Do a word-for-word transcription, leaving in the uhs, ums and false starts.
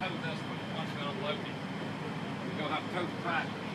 Have this one once we unload it. We're gonna have to tote the tractor.